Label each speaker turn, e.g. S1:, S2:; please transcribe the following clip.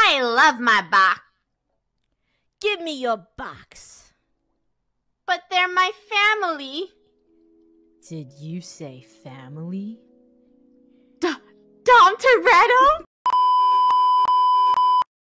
S1: I love my box.
S2: Give me your box.
S1: But they're my family.
S2: Did you say family?
S1: Dom Toretto?